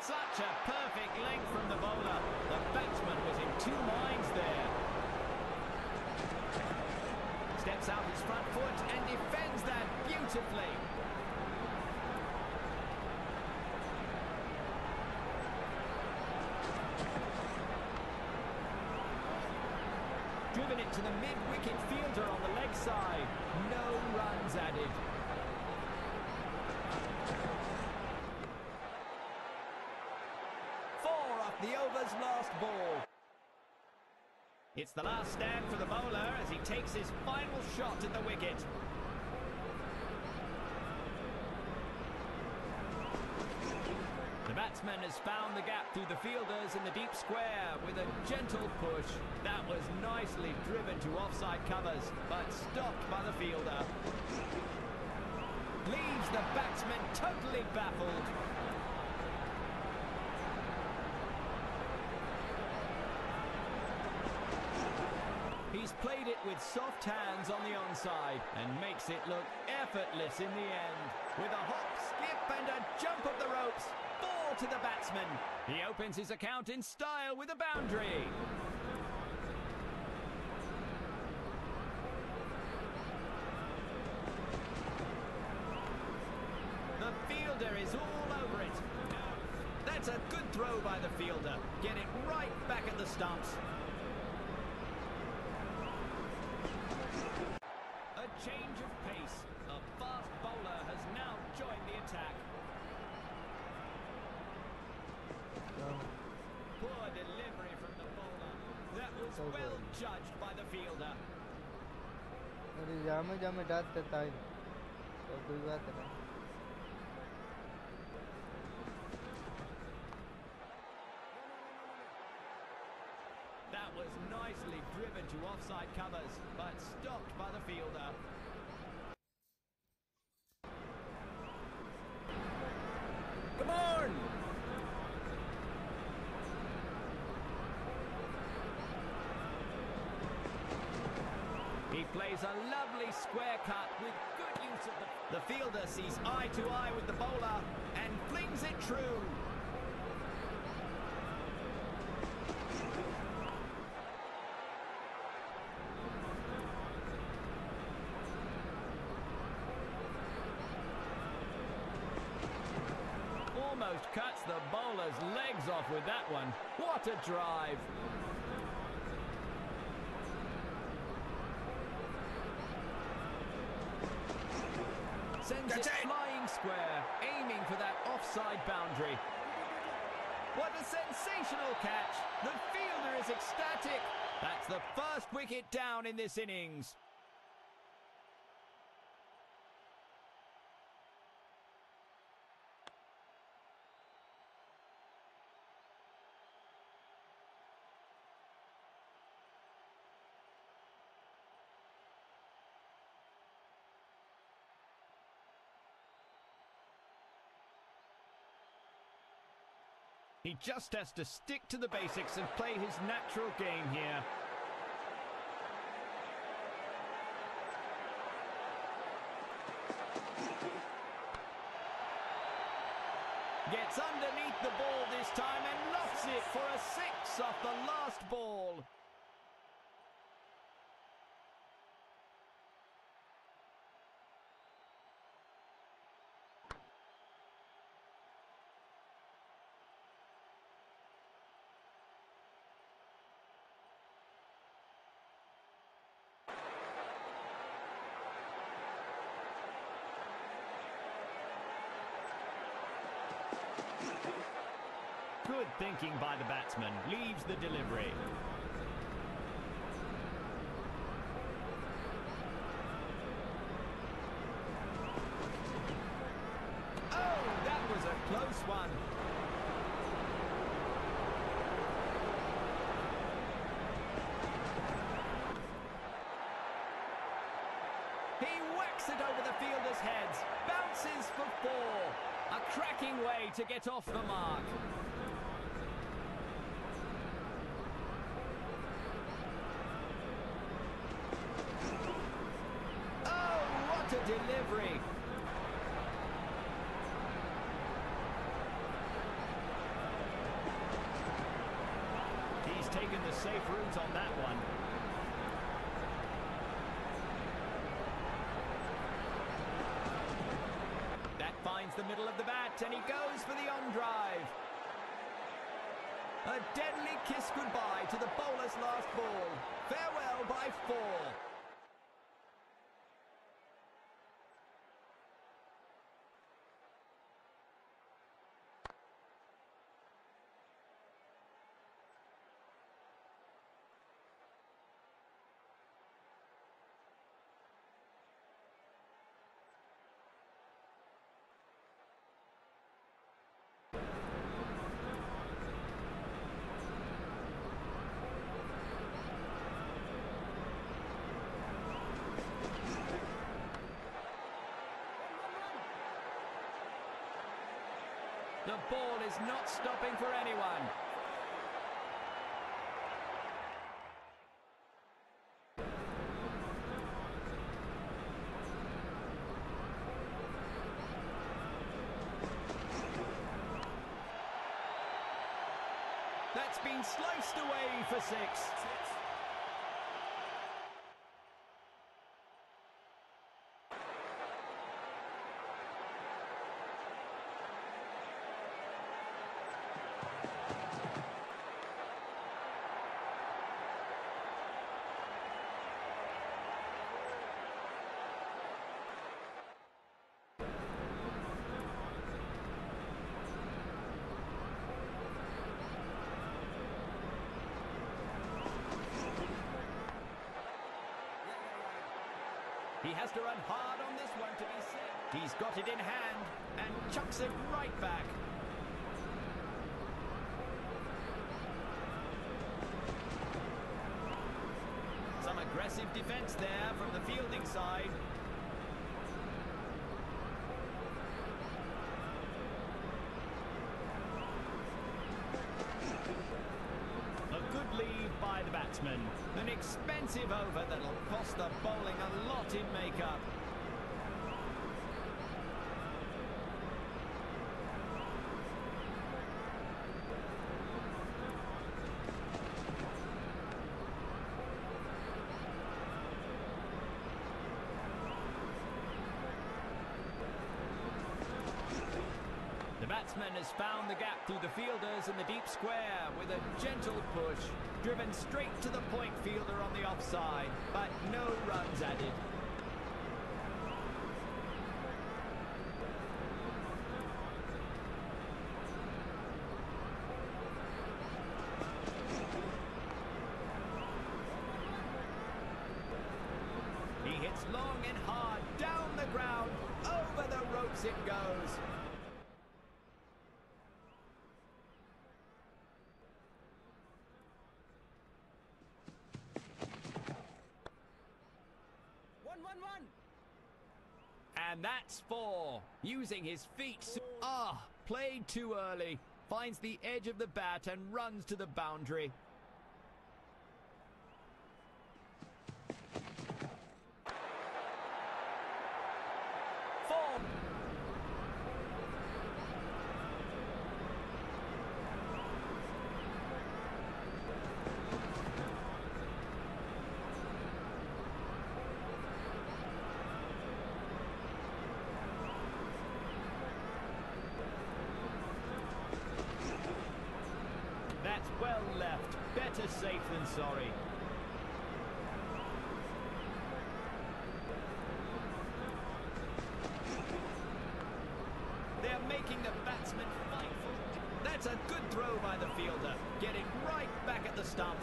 Such a perfect length from the bowler. The batsman was in two minds there. Steps out his front foot and defends that beautifully. Driven it to the mid-wicket fielder on the leg side. No runs added. The over's last ball. It's the last stand for the bowler as he takes his final shot at the wicket. The batsman has found the gap through the fielders in the deep square with a gentle push. That was nicely driven to offside covers, but stopped by the fielder. Leaves the batsman totally baffled. He's played it with soft hands on the onside and makes it look effortless in the end. With a hop, skip and a jump of the ropes, ball to the batsman. He opens his account in style with a boundary. The fielder is all over it. That's a good throw by the fielder. Get it right back at the stumps. A change of pace. A fast bowler has now joined the attack. Poor delivery from the bowler. That was well judged by the fielder. जामे डाल देता है तो कोई बात नहीं. That was nicely driven to offside covers, but stopped by the fielder. Come on! He plays a lovely square cut with good use of the fielder sees eye to eye with the bowler and flings it true. Almost cuts the bowler's legs off with that one. What a drive! Sends it flying square, aiming for that offside boundary. What a sensational catch! The fielder is ecstatic. That's the first wicket down in this innings. He just has to stick to the basics and play his natural game here. Gets underneath the ball this time and lofts it for a six off the last ball. Good thinking by the batsman, leaves the delivery. Oh, that was a close one. He whacks it over the fielders' heads, bounces for four. A cracking way to get off the mark. To delivery. taken the safe route on that one. That finds the middle of the bat, and he goes for the on-drive. A deadly kiss goodbye to the bowler's last ball. Farewell by 4. The ball is not stopping for anyone. That's been sliced away for 6. He has to run hard on this one to be safe. He's got it in hand and chucks it right back. Some aggressive defence there from the fielding side. A good lead by the batsman. An expensive over that'll cost the bowling a lot in makeup. The batsman has found the gap through the fielders in the deep square with a gentle push. Driven straight to the point fielder on the offside, but no runs added. He hits long and hard, down the ground, over the ropes it goes. And that's 4. Using his feet. Played too early. Finds the edge of the bat and runs to the boundary. That's well left. Better safe than sorry. They're making the batsman fight for it. That's a good throw by the fielder. Getting right back at the stumps.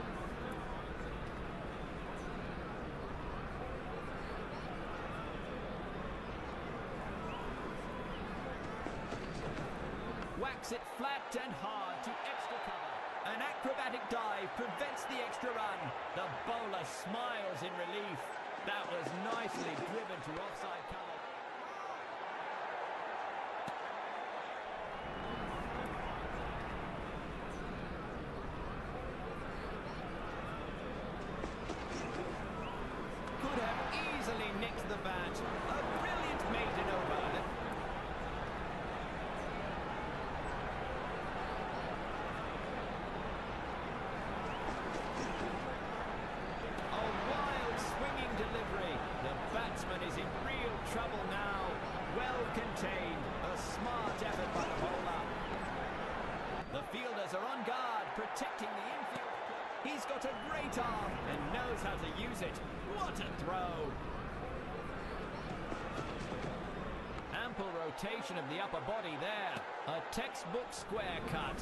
Whacks it flat and hard to extra cover. An acrobatic dive prevents the extra run. The bowler smiles in relief. That was nicely driven to offside cover. Could have easily nicked the bat. A brilliant maiden over. it. What a throw! Ample rotation of the upper body there. A textbook square cut.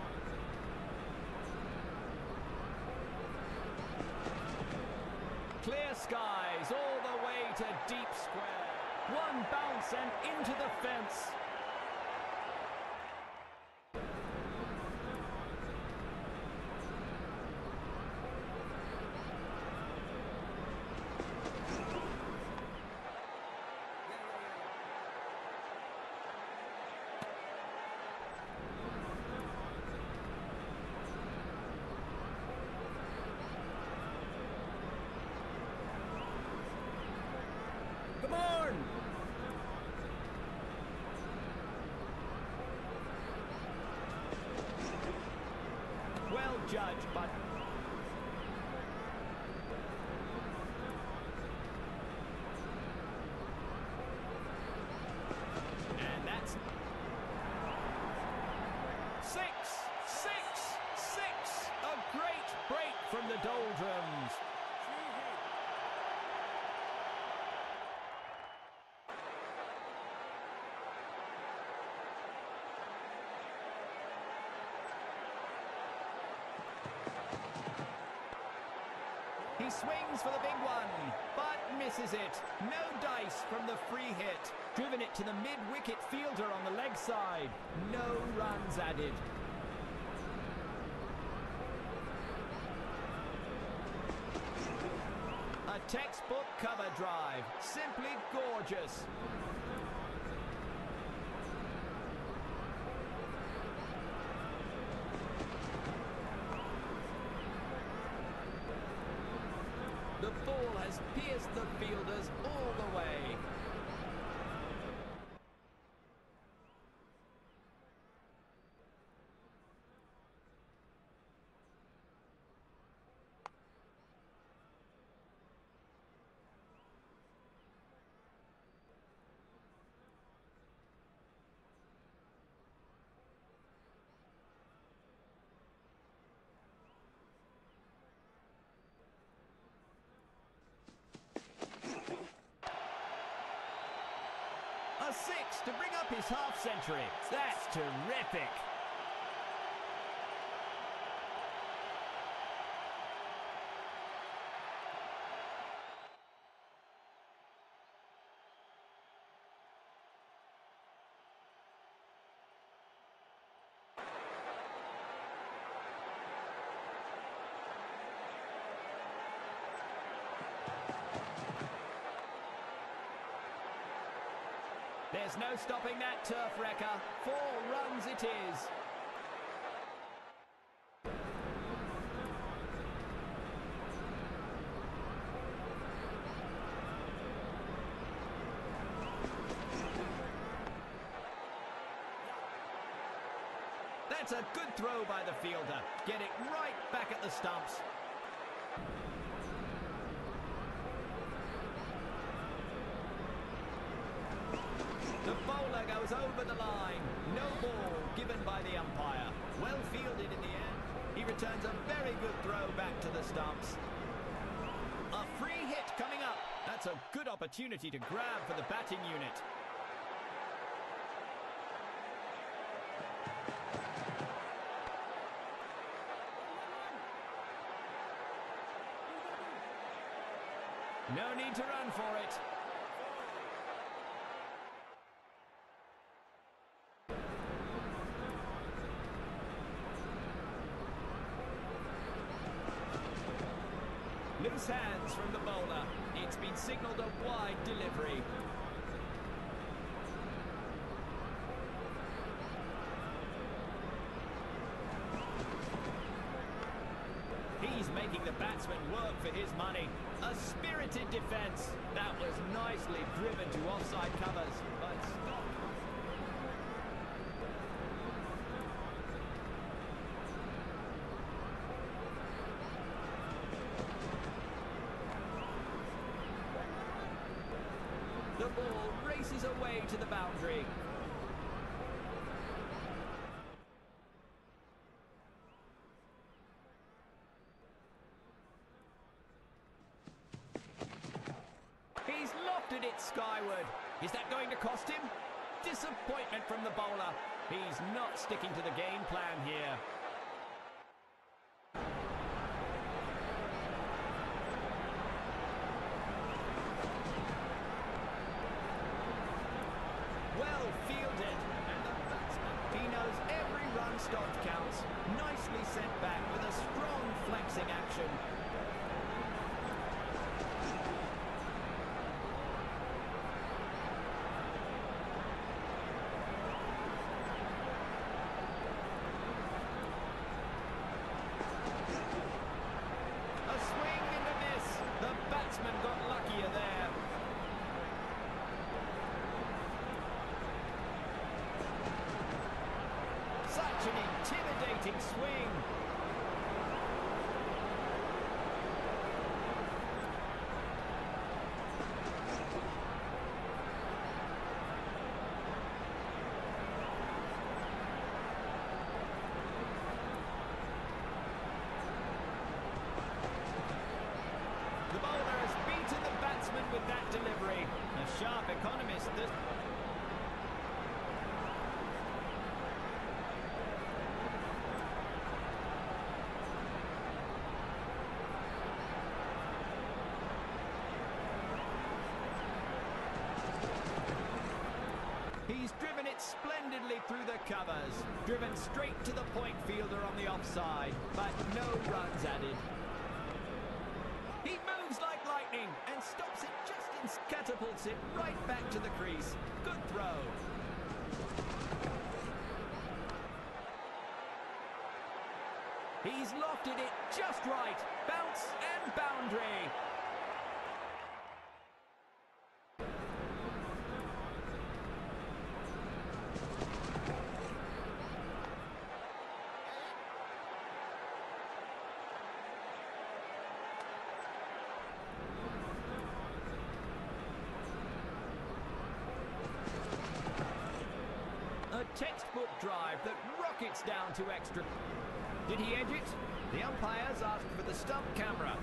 Clear skies all the way to deep square. One bounce and into the fence. Come on! Well judged, but... And that's... Six! A great break from the doldrums. He swings for the big one, but misses it. No dice from the free hit. Driven it to the mid-wicket fielder on the leg side. No runs added. A textbook cover drive. Simply gorgeous. The ball has pierced the fielders all the way. A six to bring up his half-century. That's terrific. There's no stopping that turf wrecker. 4 runs it is. That's a good throw by the fielder. Get it right back at the stumps. The bowler goes over the line. No ball given by the umpire. Well fielded in the end. He returns a very good throw back to the stumps. A free hit coming up. That's a good opportunity to grab for the batting unit. No need to run for it. Loose hands from the bowler. It's been signalled a wide delivery. He's making the batsman work for his money. A spirited defence. That was nicely driven to offside covers, but stopped. The ball races away to the boundary. lofted it skyward. Is that going to cost him? Disappointment from the bowler. He's not sticking to the game plan here. Well fielded, and the batsman, he knows every run stopped counts. Nicely sent back with a strong flexing action. A swing and a miss. The batsman got luckier there. Such an intimidating swing. The bowler has beaten the batsman with that delivery. A sharp economist. He's driven it splendidly through the covers. Driven straight to the point fielder on the offside, but no runs added. He moves like lightning and stops it just and catapults it right back to the crease. Good throw. He's lofted it just right. Bounce and boundary. A textbook drive that rockets down to extra. Did he edge it? The umpires asked for the stump camera.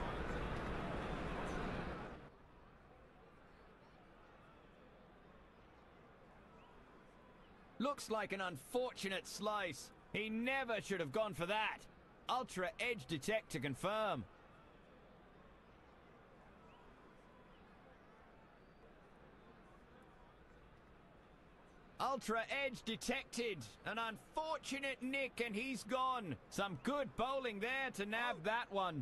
Looks like an unfortunate slice. He never should have gone for that. Ultra edge detect to confirm. Ultra edge detected. An unfortunate nick and he's gone. Some good bowling there to nab that one.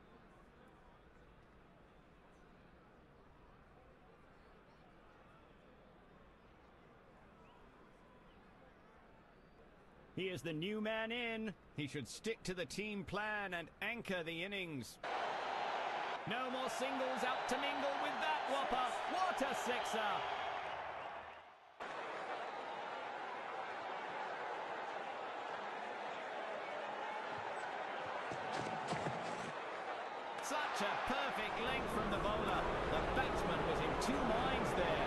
He is the new man in. He should stick to the team plan and anchor the innings. No more singles out to mingle with that whopper. What a sixer! Such a perfect length from the bowler. The batsman was in two minds there.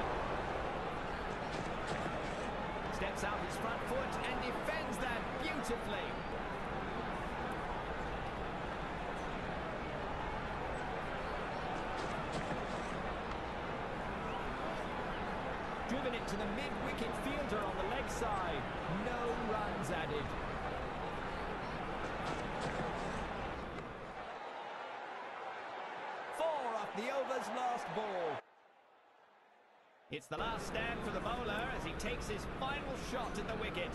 Steps out his front foot and defends that beautifully. Driven it to the mid-wicket fielder on the leg side. No runs added. The over's last ball. It's the last stand for the bowler as he takes his final shot at the wicket.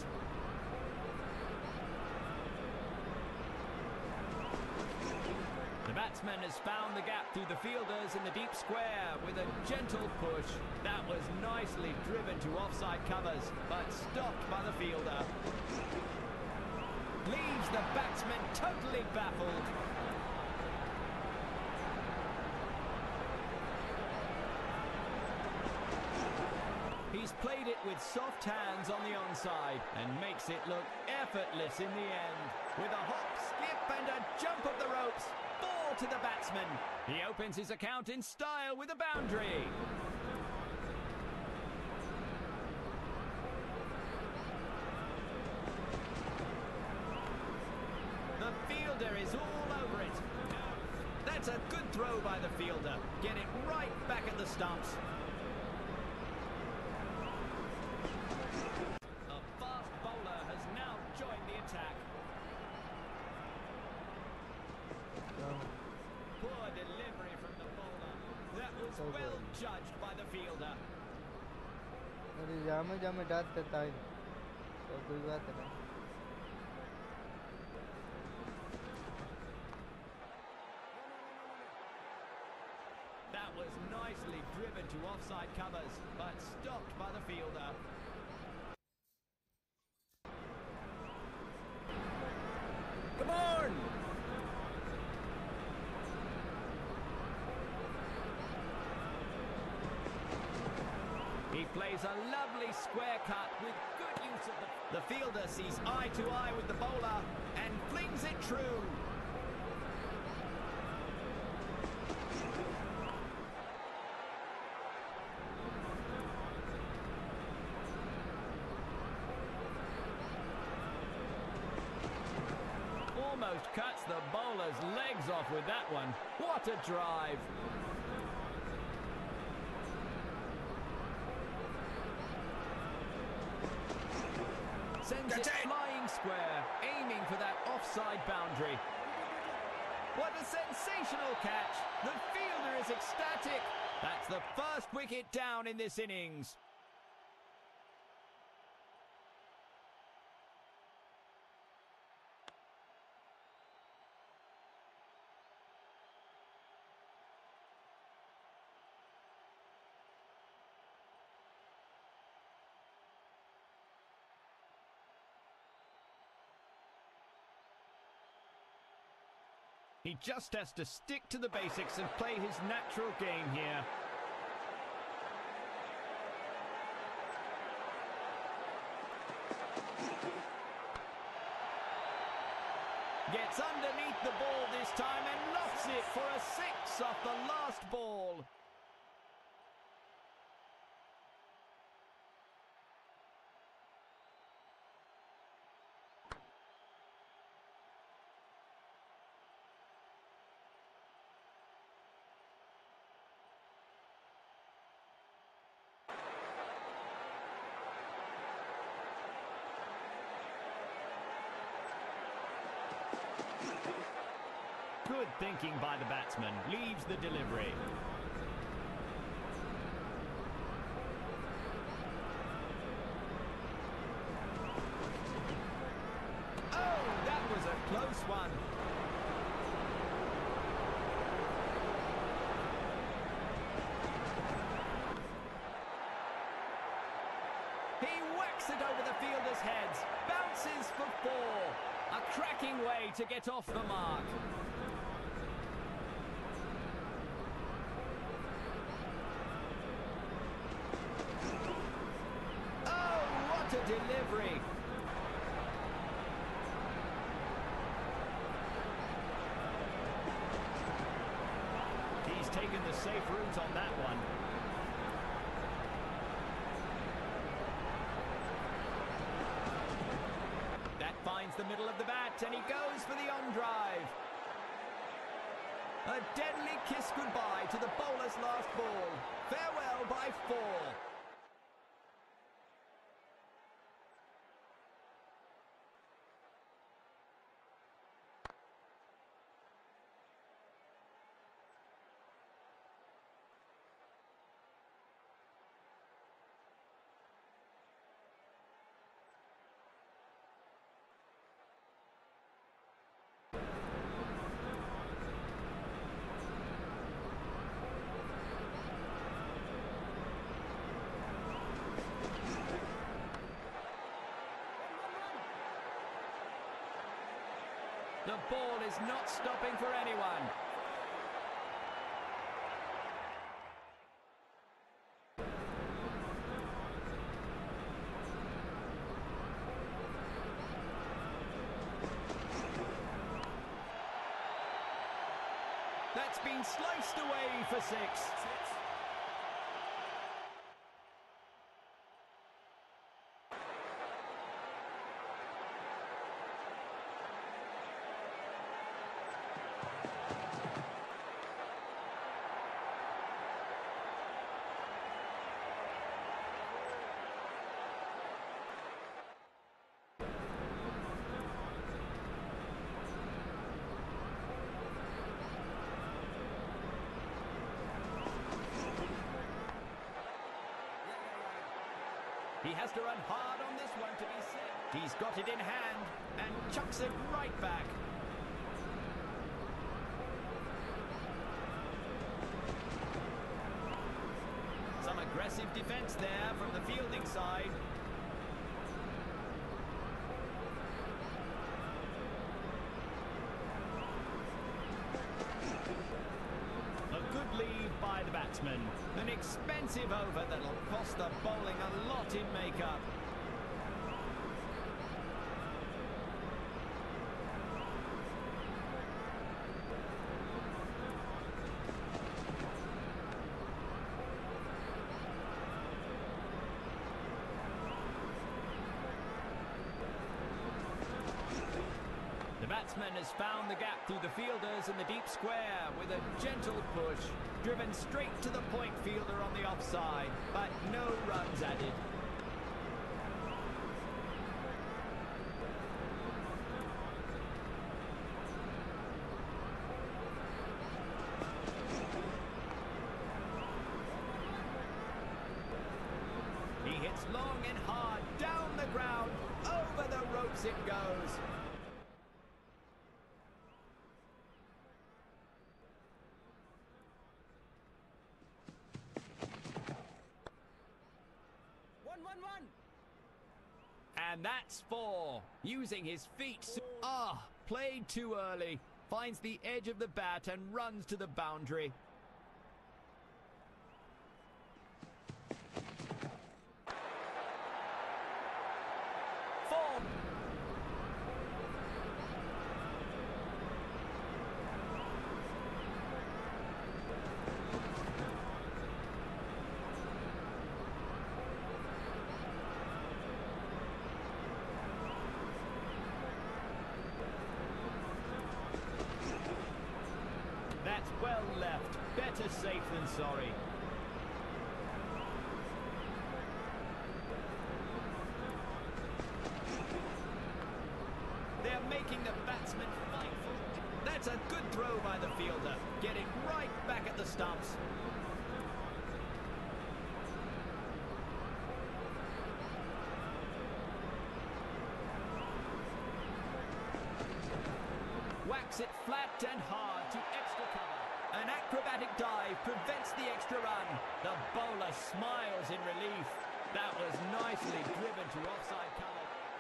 The batsman has found the gap through the fielders in the deep square with a gentle push. That was nicely driven to offside covers, but stopped by the fielder. Leaves the batsman totally baffled. He's played it with soft hands on the onside and makes it look effortless in the end. With a hop, skip and a jump of the ropes, 4 to the batsman. He opens his account in style with a boundary. The fielder is all over it. That's a good throw by the fielder. Get it right back at the stumps. A fast bowler has now joined the attack. Poor delivery from the bowler. That was well judged by the fielder. अरे जामे डाल देता है तो कोई बात नहीं. That was nicely driven to offside covers, but stopped by the fielder. Come on! He plays a lovely square cut with good use of the fielder sees eye to eye with the bowler and flings it true. Almost cuts the bowler's legs off with that one. What a drive! Sends it flying square, aiming for that offside boundary. What a sensational catch! The fielder is ecstatic. That's the first wicket down in this innings. He just has to stick to the basics and play his natural game here. Gets underneath the ball this time and lofts it for a six off the last ball. Good thinking by the batsman, leaves the delivery. Oh, that was a close one. He whacks it over the fielders' heads, bounces for four. A cracking way to get off the mark. Delivery. He's taken the safe route on that one. That finds the middle of the bat and he goes for the on drive. A deadly kiss goodbye to the bowler's last ball. Farewell by four. The ball is not stopping for anyone. That's been sliced away for six. He has to run hard on this one to be safe. He's got it in hand and chucks it right back. Some aggressive defence there from the fielding side. A good lead by the batsman. An expensive over that'll cost the bowling a lot in make-up. The batsman has found the gap through the fielders in the deep square with a gentle push. Driven straight to the point fielder on the offside, but no runs added. He hits long and hard, down the ground, over the ropes it goes. And that's 4. Using his feet. Played too early. Finds the edge of the bat and runs to the boundary. That's well left. Better safe than sorry. They're making the batsman fight for it. That's a good throw by the fielder. Getting right back at the stumps. Whacks it flat and hard to extra cover. An acrobatic dive prevents the extra run. The bowler smiles in relief. That was nicely driven to offside cover.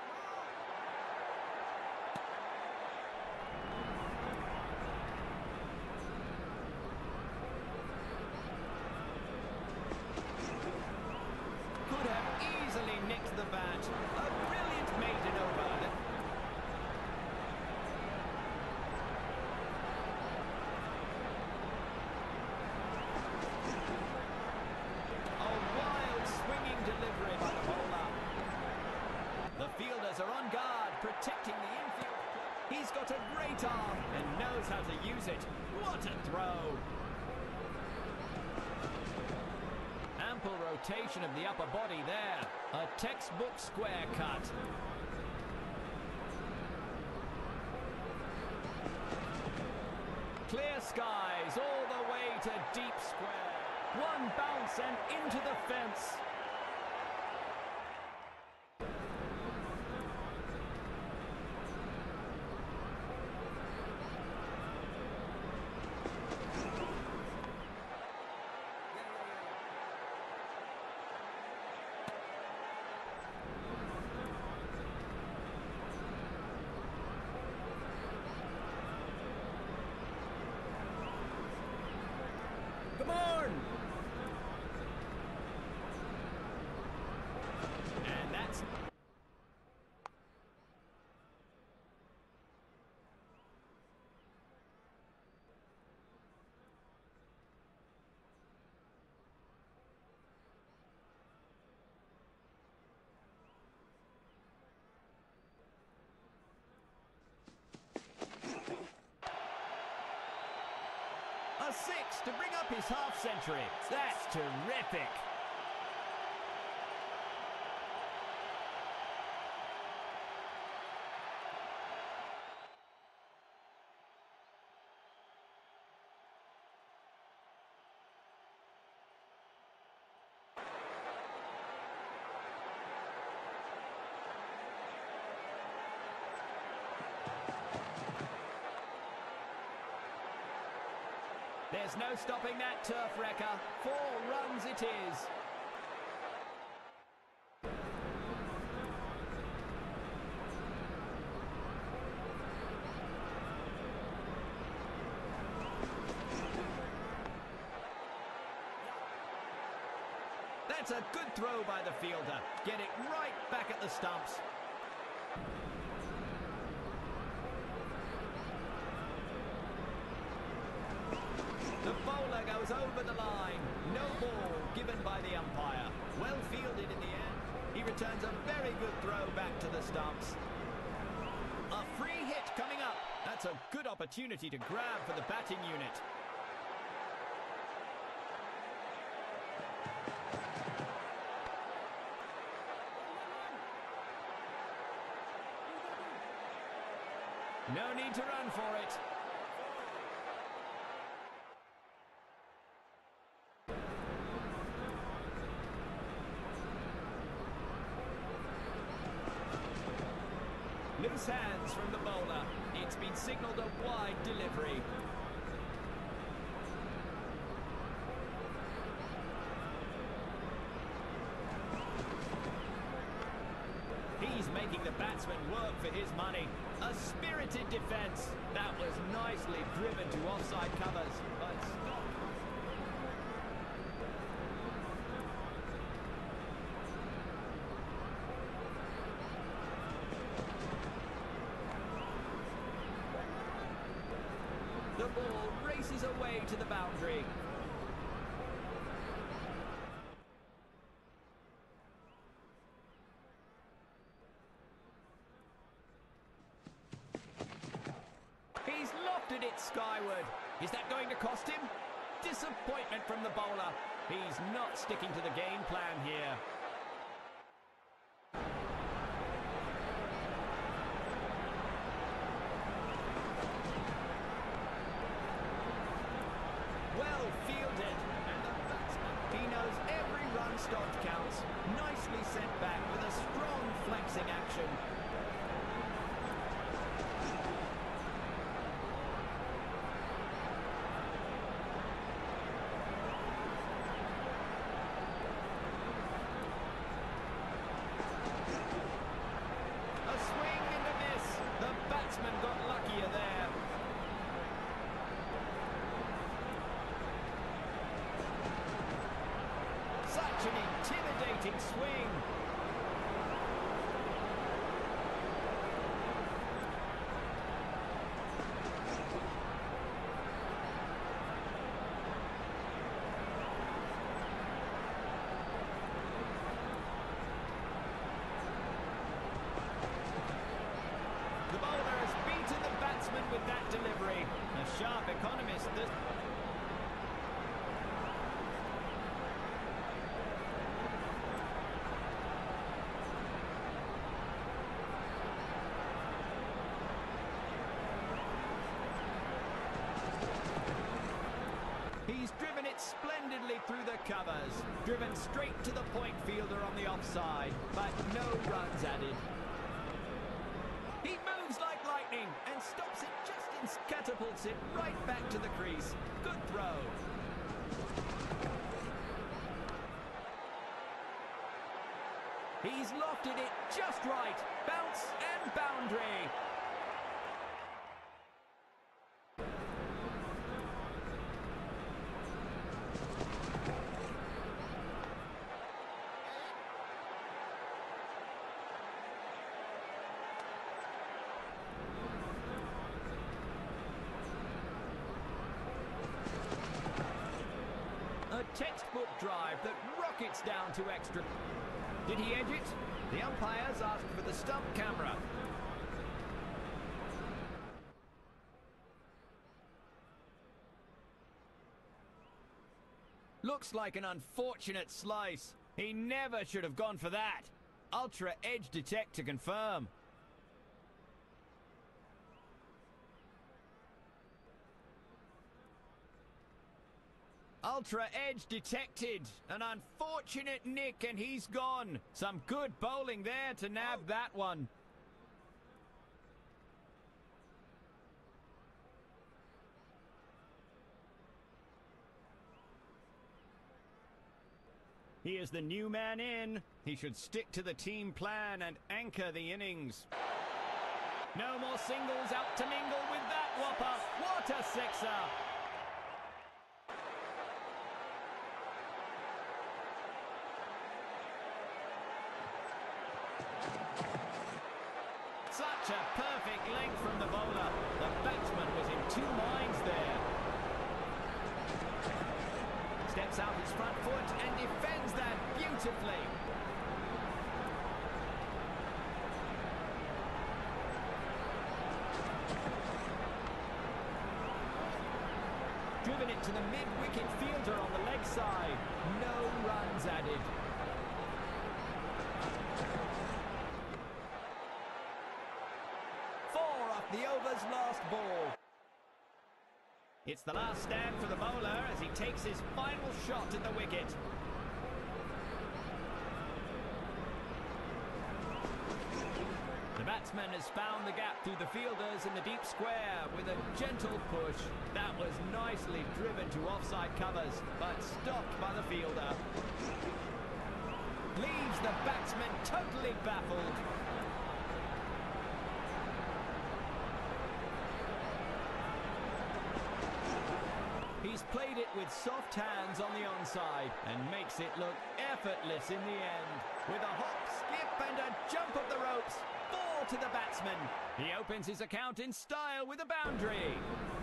Could have easily nicked the bat. A brilliant maiden over. Delivery by the bowler. The fielders are on guard, protecting the infield. He's got a great arm and knows how to use it. What a throw! Ample rotation of the upper body there. A textbook square cut. Clear skies all the way to deep square. One bounce and into the fence. Come on! And that's... A 6 to bring up his half-century. That's terrific. There's no stopping that turf wrecker. 4 runs it is. That's a good throw by the fielder. Get it right back at the stumps. The bowler goes over the line. No ball given by the umpire. Well fielded in the end. He returns a very good throw back to the stumps. A free hit coming up. That's a good opportunity to grab for the batting unit. No need to run for it. Loose hands from the bowler. It's been signalled a wide delivery. He's making the batsman work for his money. A spirited defence. That was nicely driven to offside covers, but stopped. The ball races away to the boundary. He's lofted it skyward. Is that going to cost him? Disappointment from the bowler. He's not sticking to the game plan here. Well fielded, and the batsman, he knows every run stopped counts. Nicely sent back with a strong flexing action. A swing and a miss. The batsman got luckier there. Such an intimidating swing. The bowler has beaten the batsman with that delivery. A sharp economist. He's driven it splendidly through the covers. Driven straight to the point fielder on the offside, but no runs added. He moves like lightning and stops it just as catapults it right back to the crease. Good throw. He's lofted it just right. Bounce and boundary. A textbook drive that rockets down to extra. Did he edge it? The umpires asked for the stump camera. Looks like an unfortunate slice. He never should have gone for that. Ultra Edge Detect to confirm. Ultra Edge detected. An unfortunate nick and he's gone. Some good bowling there to nab that one. He is the new man in. He should stick to the team plan and anchor the innings. No more singles out to mingle with that whopper. What a sixer! Such a perfect length from the bowler. The batsman was in two minds there. Steps out his front foot and defends that beautifully. Driven it to the mid-wicket fielder on the leg side. No runs added. The over's last ball. It's the last stand for the bowler as he takes his final shot at the wicket. The batsman has found the gap through the fielders in the deep square with a gentle push. That was nicely driven to offside covers, but stopped by the fielder. Leaves the batsman totally baffled. He's played it with soft hands on the onside and makes it look effortless in the end. With a hop, skip and a jump of the ropes, 4 to the batsman. He opens his account in style with a boundary.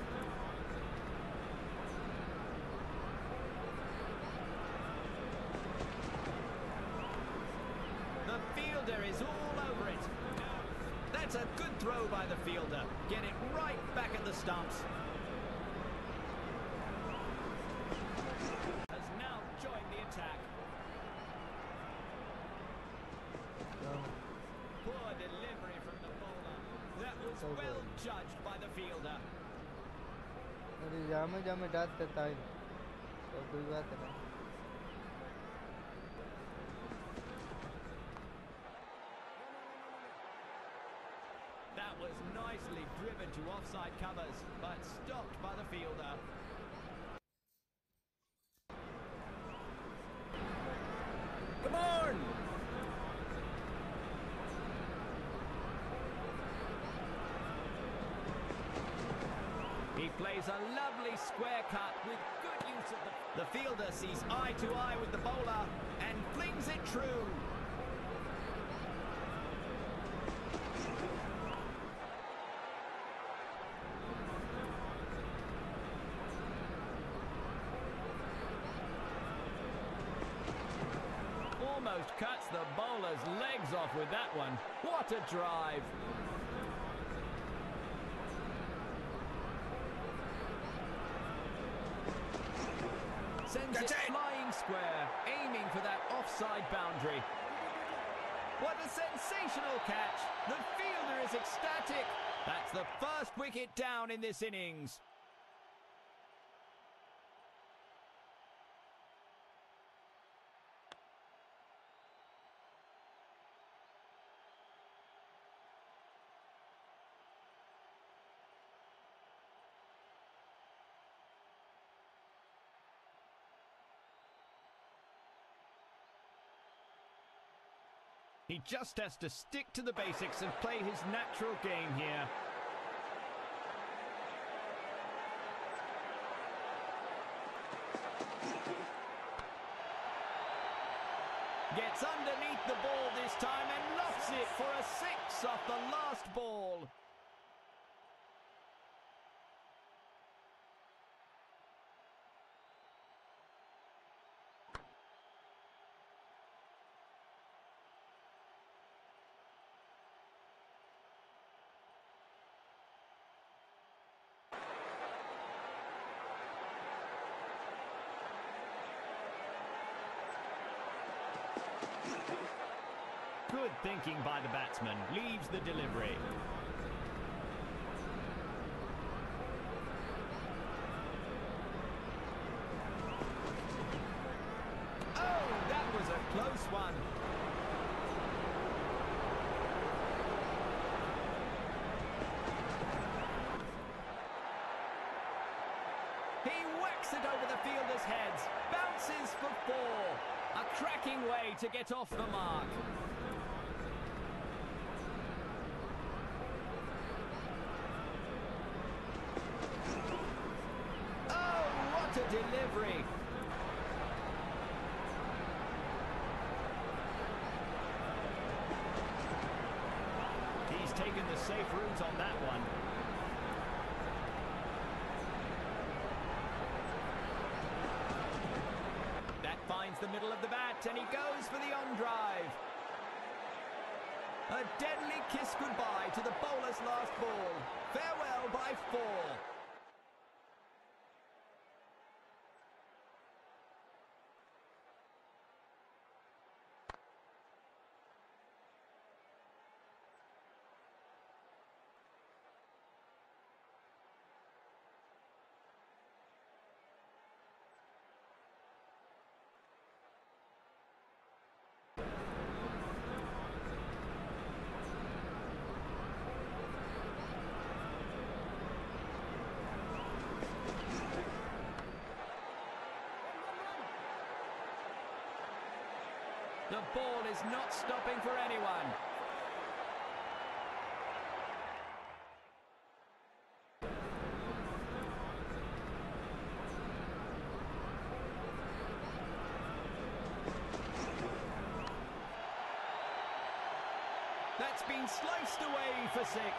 The fielder is all over it. That's a good throw by the fielder. Get it right back at the stumps. Poor delivery from the bowler. That was well judged by the fielder. अरे जामे डाल देता है तो कोई बात नहीं. That was nicely driven to offside covers, but stopped by the fielder. Come on! He plays a lovely square cut with good use of the fielder sees eye to eye with the bowler and flings it true. Almost cuts the bowler's legs off with that one. What a drive! Sends it flying square, aiming for that offside boundary. What a sensational catch! The fielder is ecstatic. That's the first wicket down in this innings. He just has to stick to the basics and play his natural game here. Gets underneath the ball this time and lofts it for a 6 off the last ball. Good thinking by the batsman. Leaves the delivery. Oh, that was a close one. He whacks it over the fielders' heads. Bounces for 4. A cracking way to get off the mark. Oh, what a delivery. He's taken the safe route on that one. That finds the middle of the bat, and he goes for the on-drive. A deadly kiss goodbye to the bowler's last ball. Farewell by 4. The ball is not stopping for anyone. That's been sliced away for 6.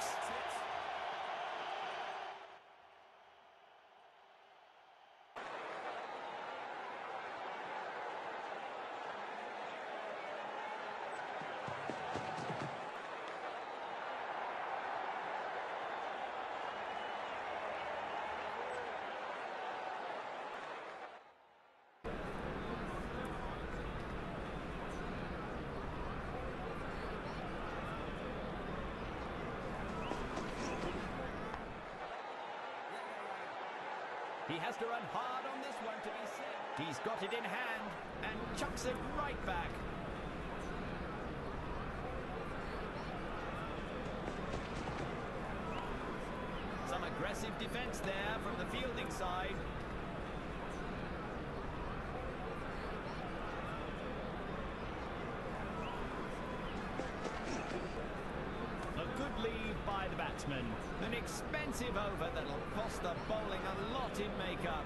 He has to run hard on this one to be safe. He's got it in hand and chucks it right back. Some aggressive defense there from the fielding side. A good lead by the batsman. An expensive over that'll cost the bowling a lot in makeup.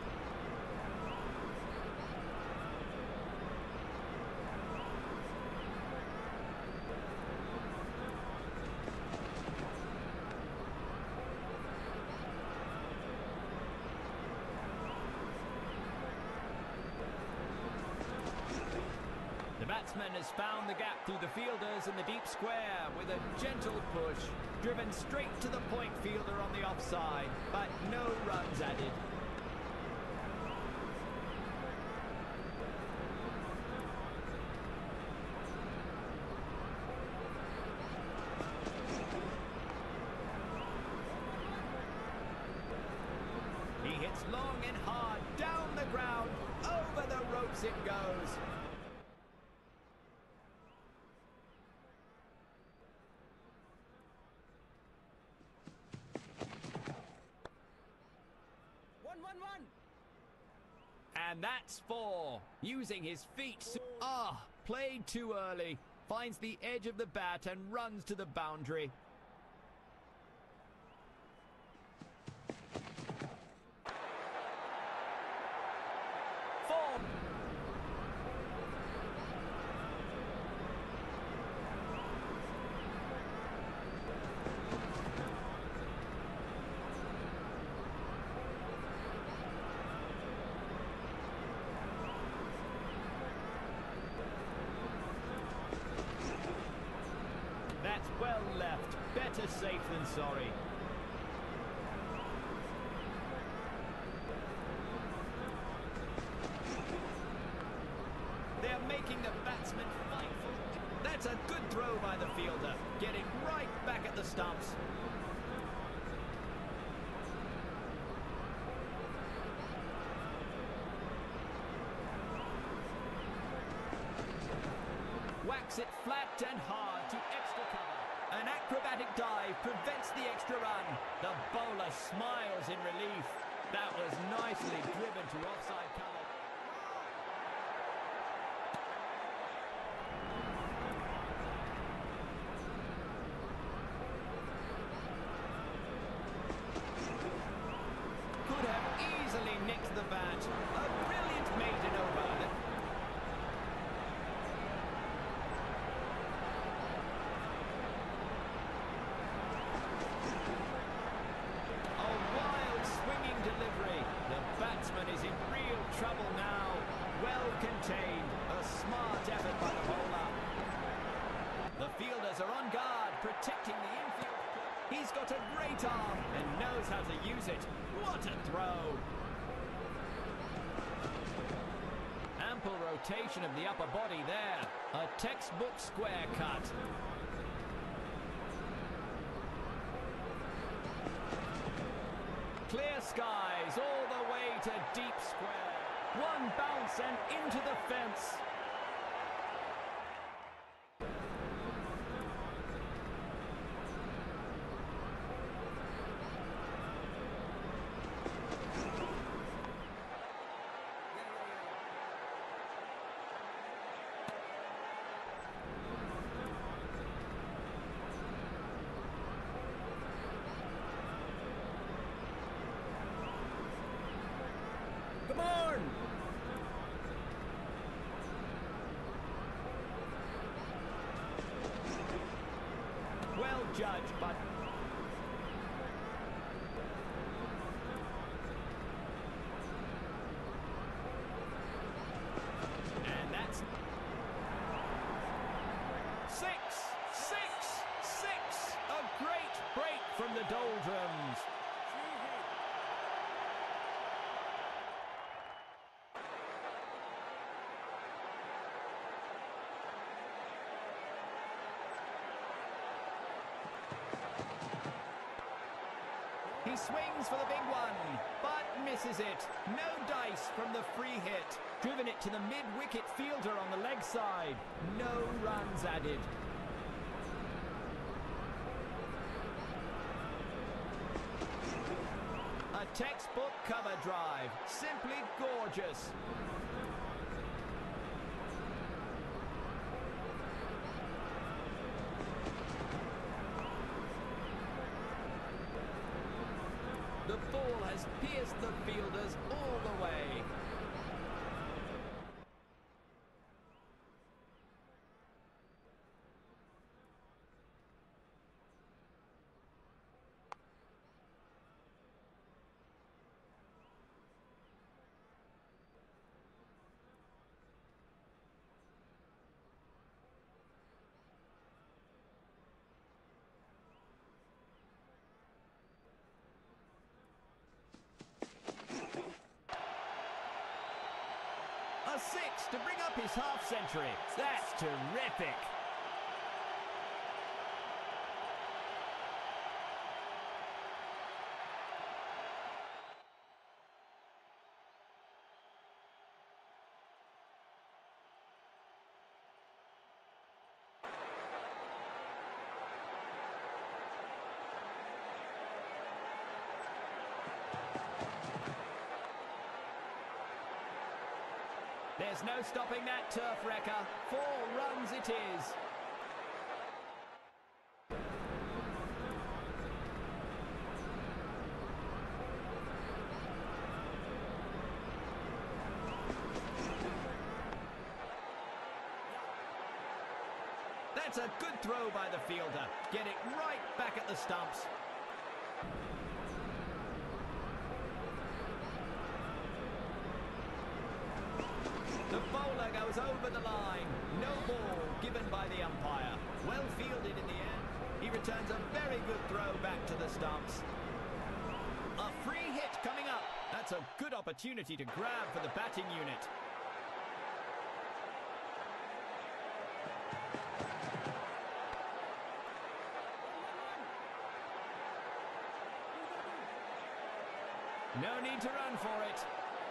The batsman has found the gap through the fielders in the deep square with a gentle push, driven straight to the point fielder on the offside, but no runs added. He hits long and hard, down the ground, over the ropes it goes. And that's 4. Using his feet. Played too early. Finds the edge of the bat and runs to the boundary. That's well left. Better safe than sorry. They're making the batsman fight for... That's a good throw by the fielder. Getting right back at the stumps. Whacks it flat and hard to extra cover. An acrobatic dive prevents the extra run. The bowler smiles in relief. That was nicely driven to offside cover. Could have easily nicked the bat. A brilliant maiden over. A wild swinging delivery. The batsman is in real trouble now. Well contained. A smart effort by the bowler. The fielders are on guard, protecting the infield. He's got a great arm and knows how to use it. What a throw! Ample rotation of the upper body there. A textbook square cut. Clear skies all the way to deep square. One bounce and into the fence. Come on! Well judged, but... And that's... Six! A great break from the doldrums. He swings for the big one, but misses it. No dice from the free hit. Driven it to the mid-wicket fielder on the leg side. No runs added. A textbook cover drive. Simply gorgeous. The ball has pierced the fielders all the way. A six to bring up his half-century. That's terrific. There's no stopping that turf wrecker. 4 runs it is. That's a good throw by the fielder. Get it right back at the stumps. The bowler goes over the line. No ball given by the umpire. Well fielded in the end. He returns a very good throw back to the stumps. A free hit coming up. That's a good opportunity to grab for the batting unit. No need to run for it.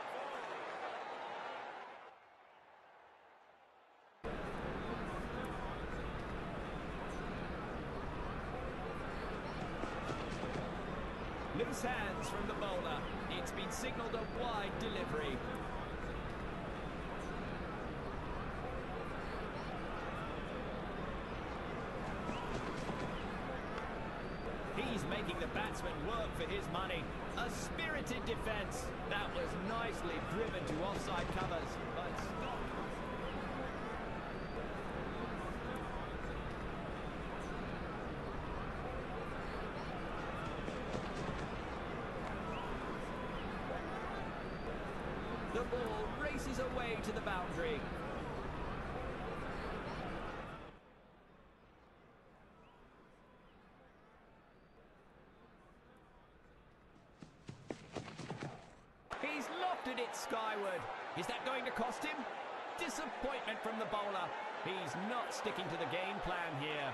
Loose hands from the bowler. It's been signalled a wide delivery. making the batsman work for his money. A spirited defence. That was nicely driven to offside covers, but stopped. The ball races away to the boundary. He's lofted it skyward. Is that going to cost him? Disappointment from the bowler. He's not sticking to the game plan here.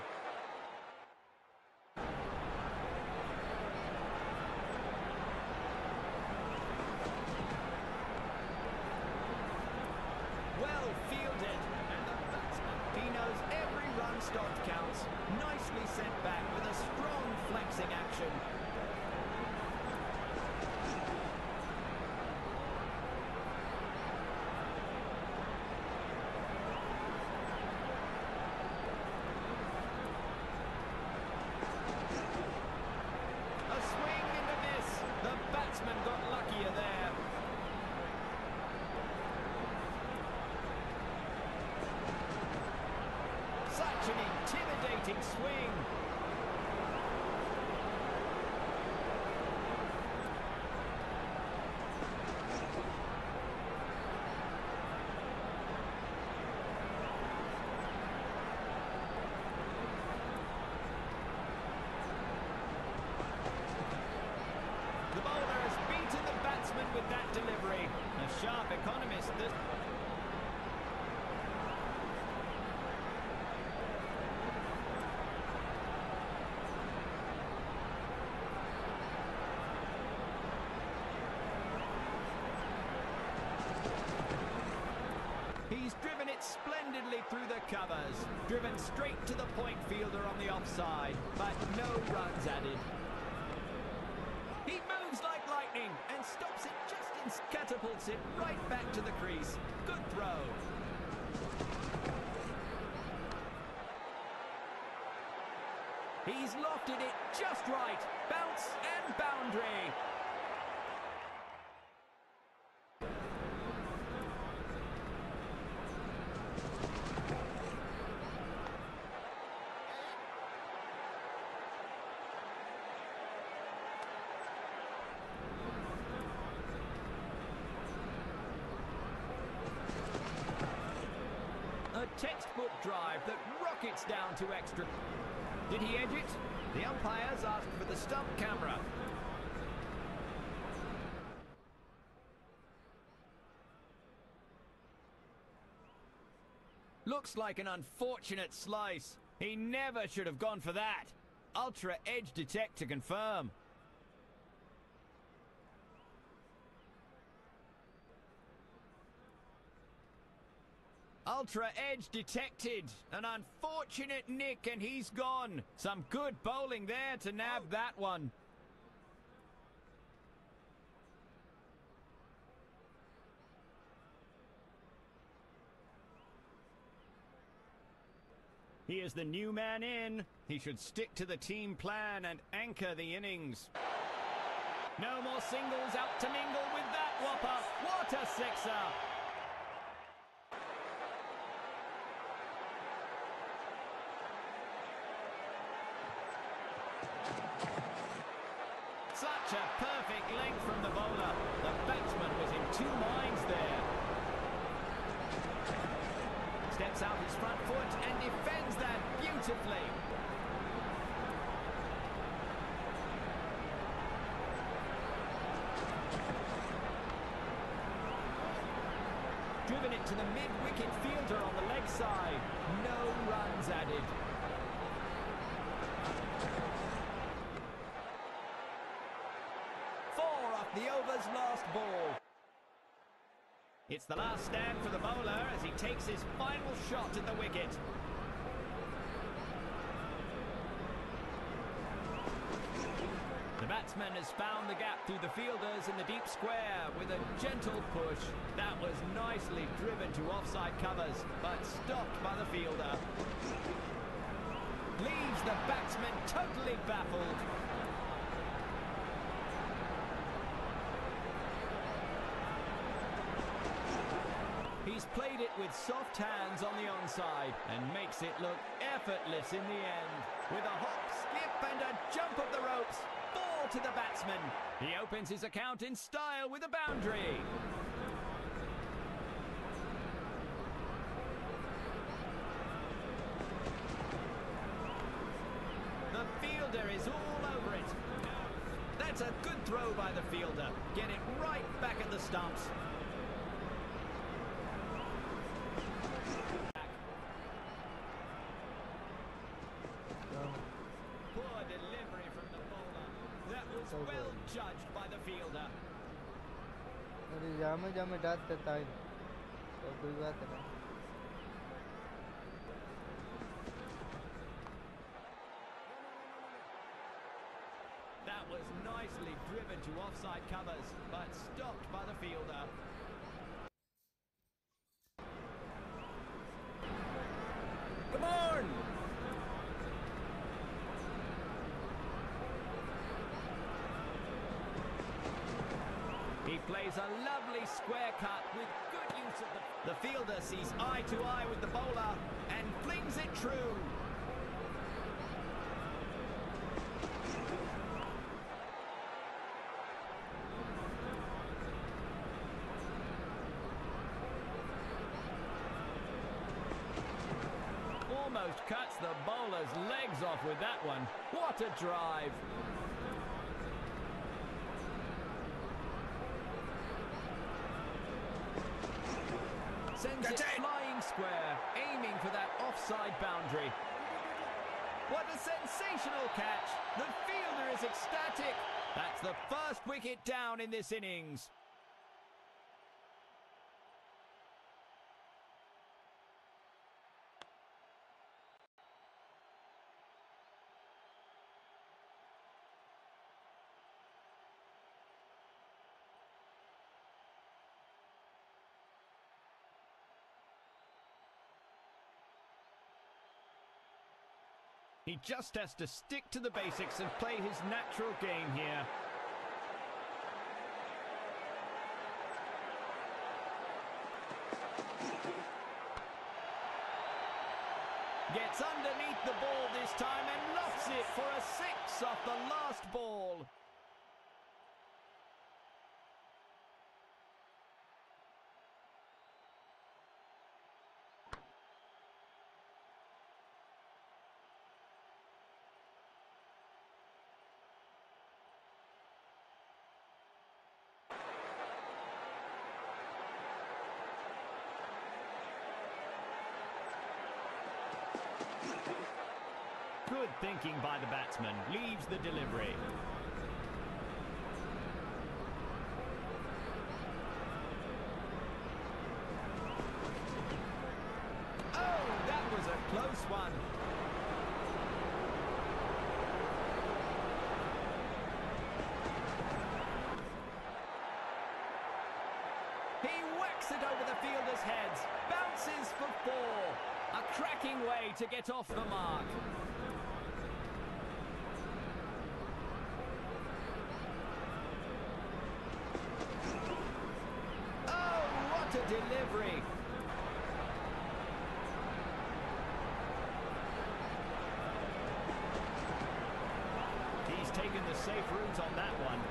Well fielded, and the batsman, he knows every run stopped counts. Nicely sent back with a strong flexing action. A swing and a miss. The batsman got luckier there. Such an intimidating swing. The bowler has beaten the batsman with that delivery. A sharp economist. He's driven it splendidly through the covers. Driven straight to the point fielder on the offside, but no runs added. He moves like lightning and stops it just and catapults it right back to the crease. Good throw. He's lofted it just right. Bounce and boundary. A textbook drive that rockets down to extra. Did he edge it? The umpires asked for the stump camera. Looks like an unfortunate slice. He never should have gone for that. Ultra edge detect to confirm. Ultra edge detected. An unfortunate nick and he's gone. Some good bowling there to nab that one. He is the new man in. He should stick to the team plan and anchor the innings. No more singles out to mingle with that whopper. What a sixer! Such a perfect length from the bowler. The batsman was in two minds there. Steps out his front foot and defends that beautifully. Driven it to the mid-wicket fielder on the leg side. No runs added. The over's last ball. It's the last stand for the bowler as he takes his final shot at the wicket. The batsman has found the gap through the fielders in the deep square with a gentle push. That was nicely driven to offside covers, but stopped by the fielder. Leaves the batsman totally baffled. played it with soft hands on the onside and makes it look effortless in the end. With a hop, skip and a jump of the ropes, 4 to the batsman. He opens his account in style with a boundary. The fielder is all over it. That's a good throw by the fielder. Get it right back at the stumps. Poor delivery from the bowler. That was well judged by the fielder. अरे जामे डाल देता है तो कोई बात नहीं. That was nicely driven to offside covers, but stopped by the fielder. Come on! He plays a lovely square cut with good use of the fielder sees eye to eye with the bowler and flings it true. Almost cuts the bowler's legs off with that one. What a drive! Sends it flying square, aiming for that offside boundary. What a sensational catch! The fielder is ecstatic. That's the first wicket down in this innings. He just has to stick to the basics and play his natural game here. Gets underneath the ball this time and lofts it for a 6 off the last ball. Good thinking by the batsman, leaves the delivery. Oh, that was a close one. He whacks it over the fielders' heads, bounces for 4. A cracking way to get off the mark. To delivery. He's taken the safe route on that one.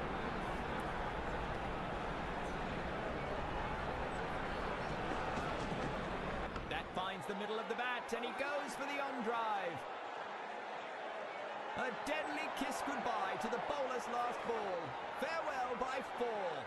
That finds the middle of the bat and he goes for the on drive. A deadly kiss goodbye to the bowler's last ball. Farewell by 4.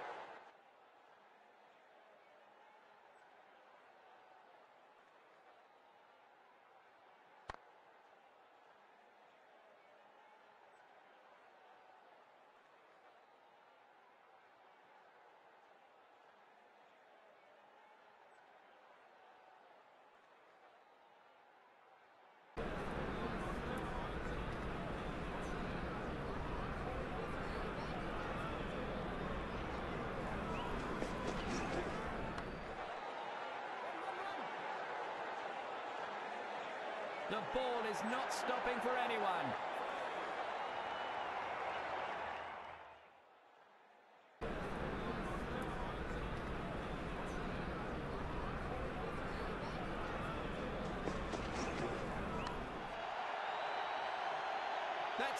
The ball is not stopping for anyone.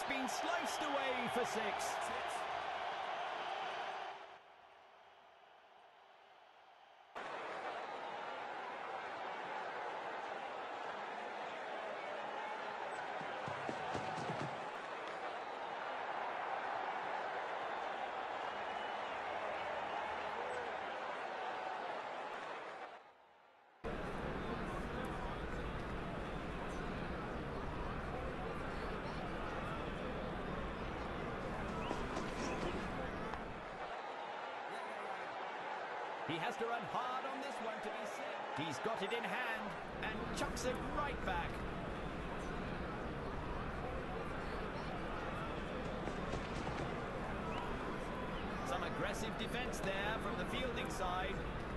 It's been sliced away for 6. He has to run hard on this one to be safe. He's got it in hand and chucks it right back. Some aggressive defence there from the fielding side.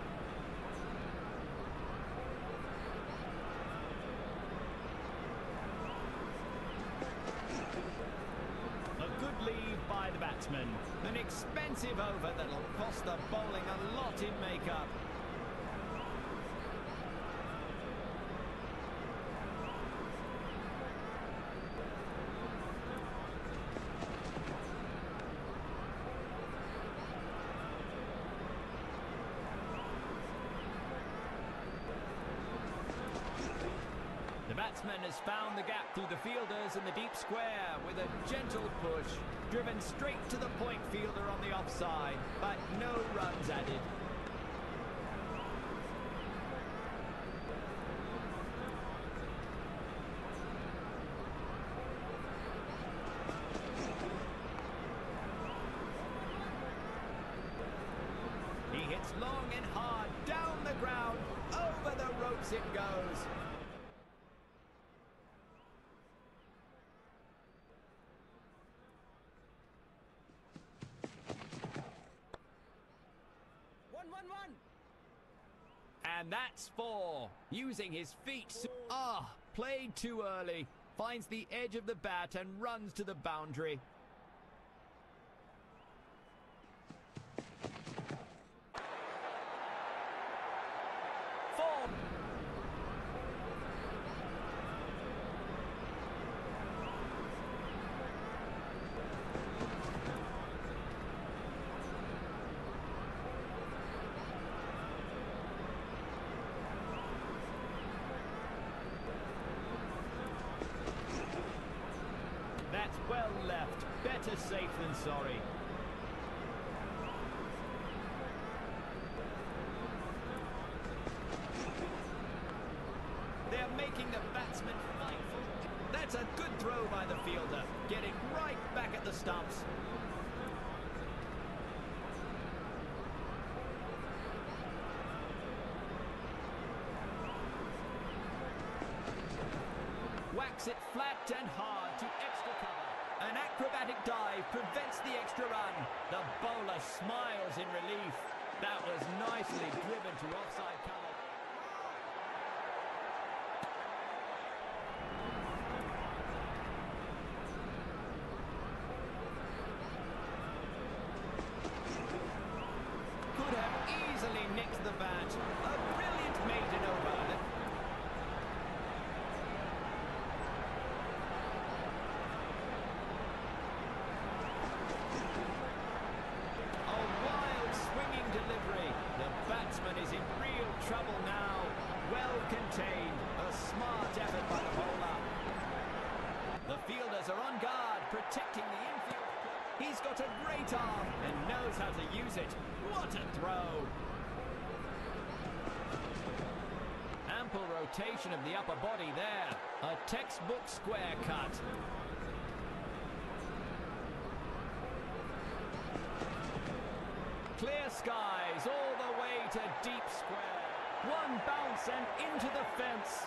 A good lead by the batsman. An expensive over that'll cost the bowling a lot in makeup. The batsman has found the gap through the fielders in the deep square with a gentle push. Driven straight to the point fielder on the offside, but no runs added. He hits long and hard, down the ground, over the ropes it goes. And that's 4. Using his feet. Played too early. Finds the edge of the bat and runs to the boundary. That's well left. Better safe than sorry. They're making the batsman fight for it. That's a good throw by the fielder. Getting right back at the stumps. Whacks it flat and hard to extra cover. An acrobatic dive prevents the extra run. The bowler smiles in relief. That was nicely driven to offside cover. Could have easily nicked the bat. A brilliant maiden over. Is in real trouble now. Well contained. A smart effort by the bowler. The fielders are on guard, protecting the infield. He's got a great arm and knows how to use it. What a throw! Ample rotation of the upper body there. A textbook square cut. Clear skies all the way to deep square. One bounce and into the fence.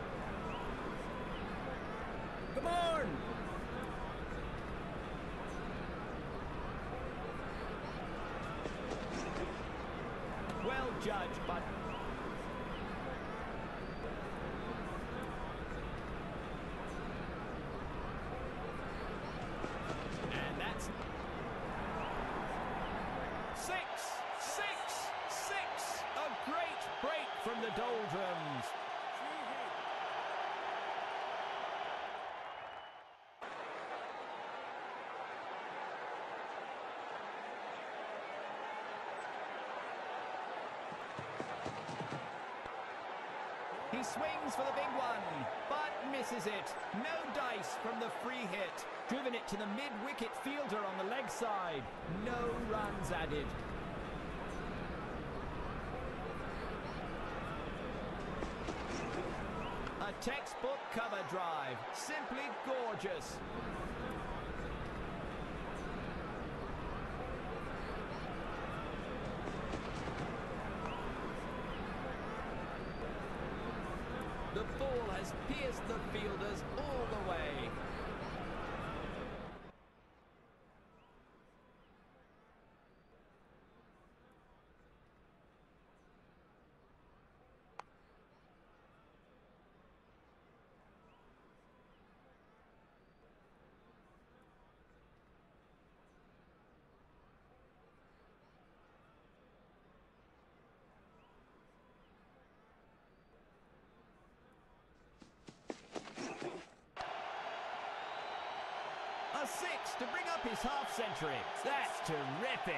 Come on! judge, but... And that's... 6! A great break from the doldrums. He swings for the big one, but misses it. No dice from the free hit. Driven it to the mid-wicket fielder on the leg side. No runs added. A textbook cover drive. Simply gorgeous. The ball has pierced the fielders all the way. A 6 to bring up his half-century. That's terrific.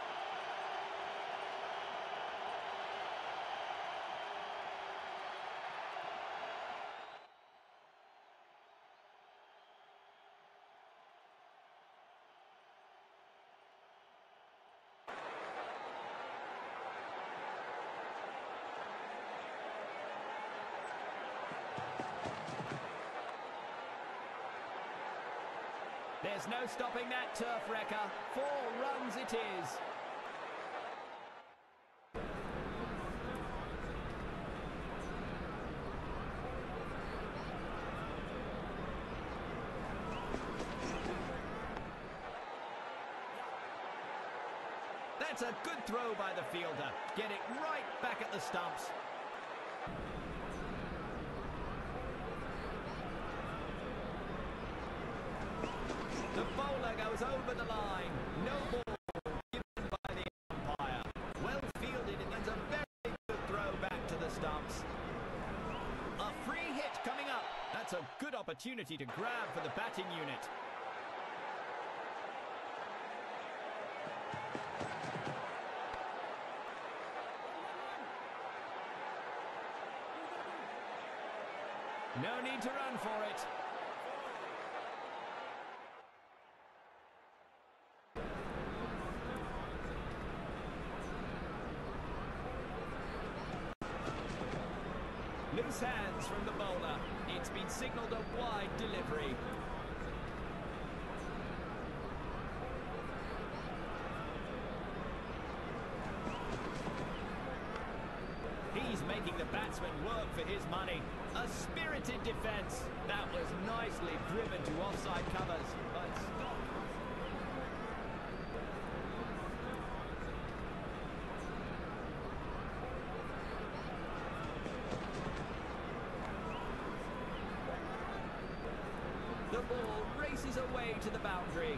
There's no stopping that turf wrecker. 4 runs it is. That's a good throw by the fielder. Get it right back at the stumps. The bowler goes over the line. No ball given by the umpire. Well fielded, and a very good throw back to the stumps. A free hit coming up. That's a good opportunity to grab for the batting unit. No need to run for it. Loose hands from the bowler. It's been signalled a wide delivery. He's making the batsman work for his money. A spirited defence. That was nicely driven to offside covers, but stopped. The ball races away to the boundary.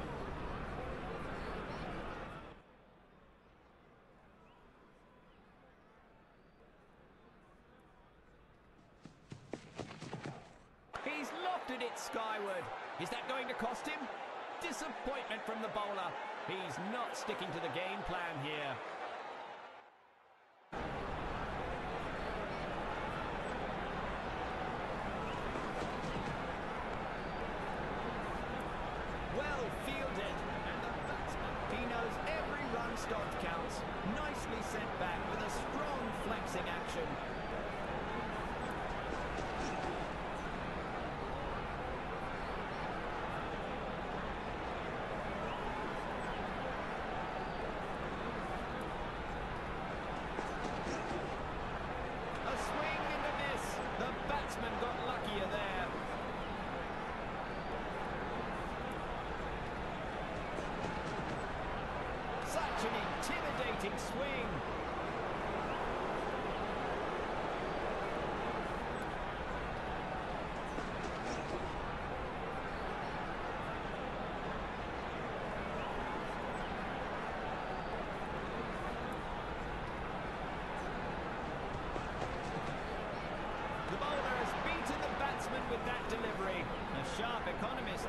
He's lofted it skyward. Is that going to cost him? Disappointment from the bowler. He's not sticking to the game plan here. Well fielded, and the batsman, he knows every run stopped counts. Nicely sent back with a strong flexing action. A swing and a miss. The batsman got luckier there. Such an intimidating swing. sharp economist.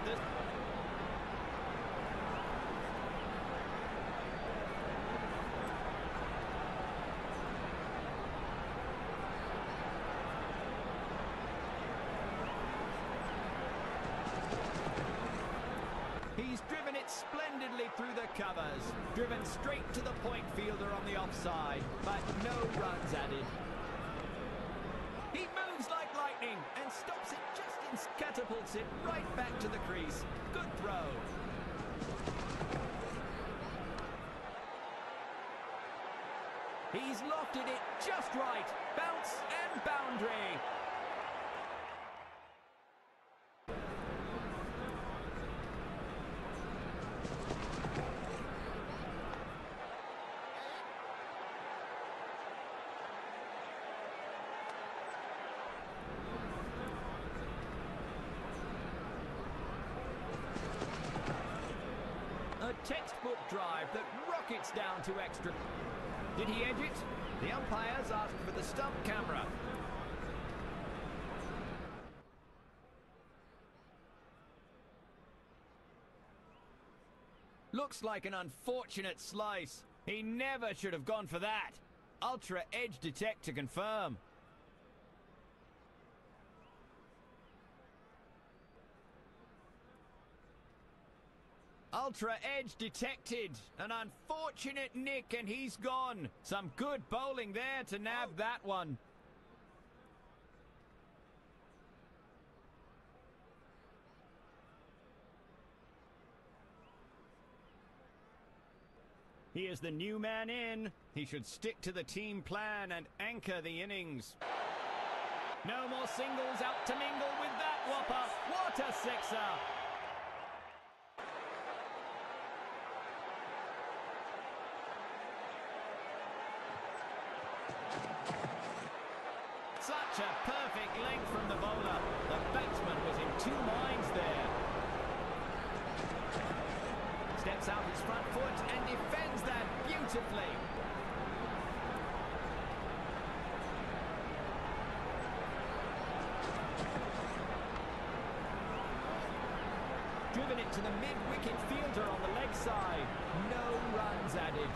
He's driven it splendidly through the covers. Driven straight to the point fielder on the offside, but no runs added. He moves like lightning and stops it just and catapults it right back to the crease. Good throw. He's lofted it just right. Bounce and boundary. A textbook drive that rockets down to extra. Did he edge it? The umpires asked for the stump camera. Looks like an unfortunate slice. He never should have gone for that. Ultra edge detect to confirm. Ultra edge detected. An unfortunate nick and he's gone. Some good bowling there to nab that one. He is the new man in. He should stick to the team plan and anchor the innings. No more singles out to mingle with that whopper. What a sixer! Such a perfect length from the bowler. The batsman was in two minds there. Steps out his front foot and defends that beautifully. Driven it to the mid-wicket fielder on the leg side. No runs added.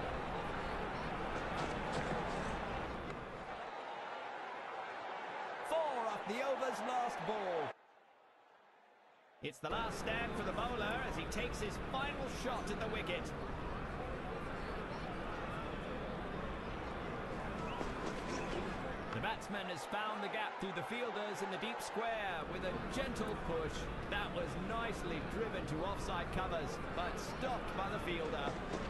The over's last ball. It's the last stand for the bowler as he takes his final shot at the wicket. The batsman has found the gap through the fielders in the deep square with a gentle push. That was nicely driven to offside covers, but stopped by the fielder.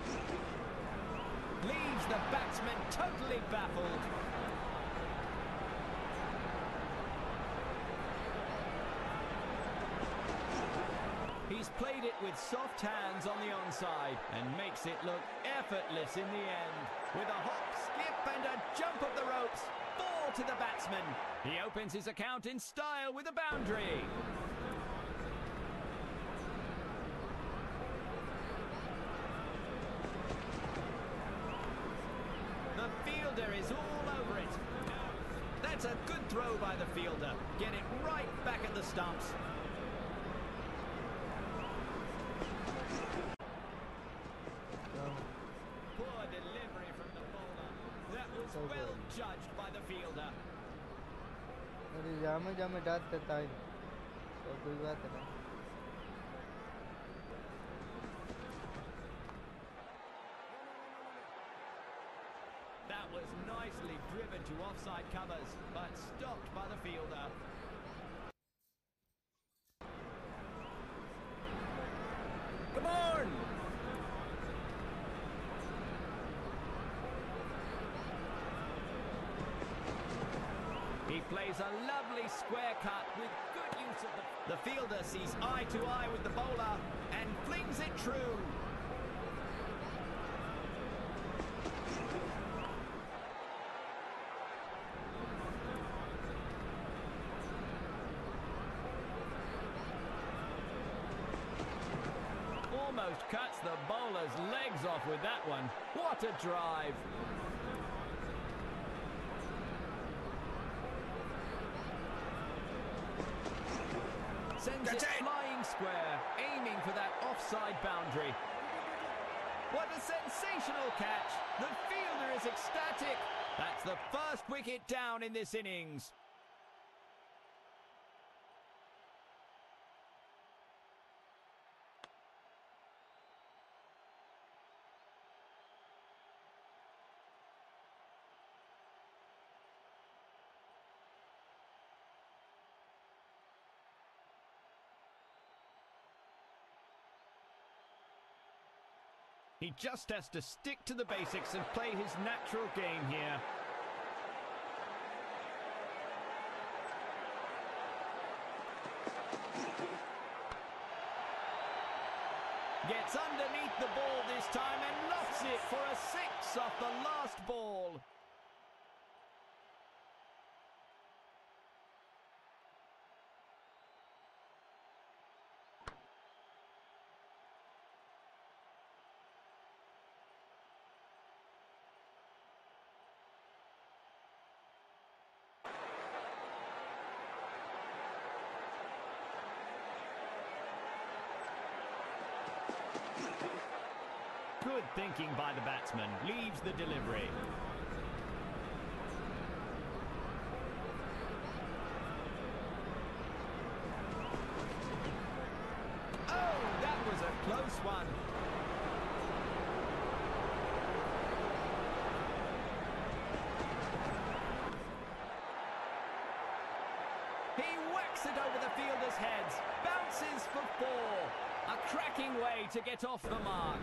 Leaves the batsman totally baffled. He's played it with soft hands on the onside and makes it look effortless in the end. With a hop, skip and a jump of the ropes, 4 to the batsman. He opens his account in style with a boundary. The fielder is all over it. That's a good throw by the fielder. Get it right back at the stumps. Poor delivery from the bowler. That was well judged by the fielder. अरे जामे डाल देता है तो कोई बात नहीं. That was nicely driven to offside covers, but stopped by the fielder. Come on! He plays a lovely square cut with good use of the fielder sees eye to eye with the bowler and flings it true. Almost cuts the bowler's legs off with that one. What a drive! Sends it flying square, aiming for that offside boundary. What a sensational catch! The fielder is ecstatic. That's the first wicket down in this innings. He just has to stick to the basics and play his natural game here. Gets underneath the ball this time and lofts it for a six off the last ball. Good thinking by the batsman, leaves the delivery. Oh, that was a close one. He whacks it over the fielders' heads, bounces for four. A cracking way to get off the mark.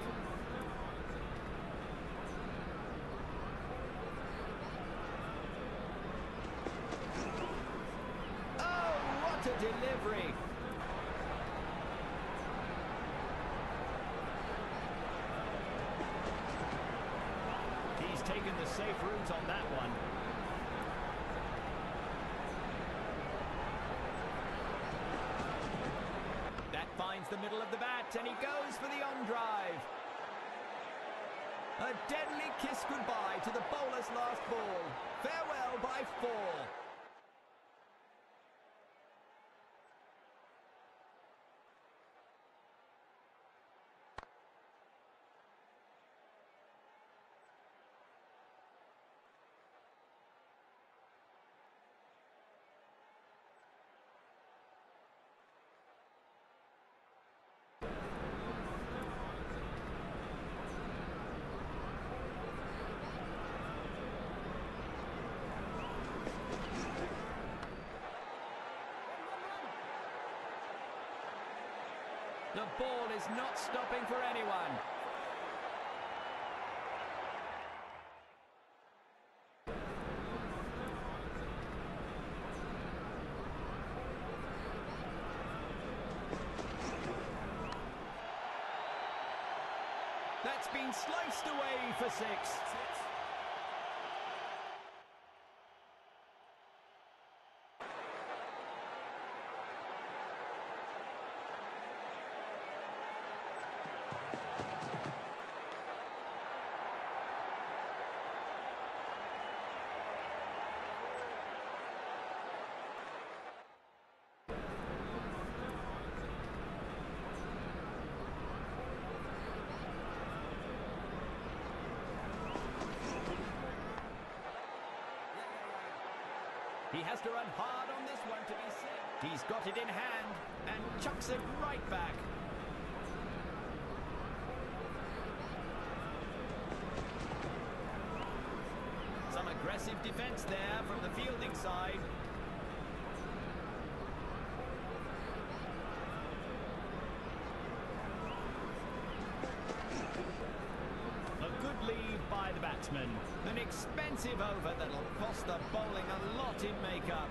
To delivery. He's taken the safe route on that one. That finds the middle of the bat and he goes for the on drive. A deadly kiss goodbye to the bowler's last ball. Farewell by four. The ball is not stopping for anyone. That's been sliced away for six. He has to run hard on this one to be set. He's got it in hand and chucks it right back. Some aggressive defence there from the fielding side. Lead by the batsman. An expensive over that'll cost the bowling a lot in makeup.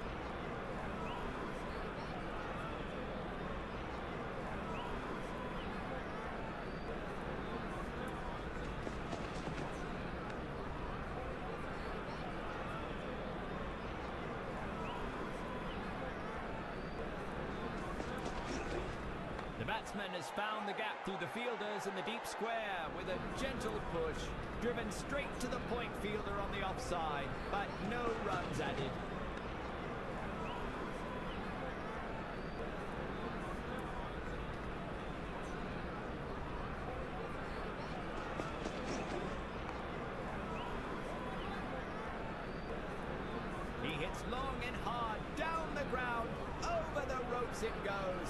The batsman has found the gap through the fielders in the deep square with a gentle push. Driven straight to the point fielder on the offside, but no runs added. hits long and hard, down the ground, over the ropes it goes.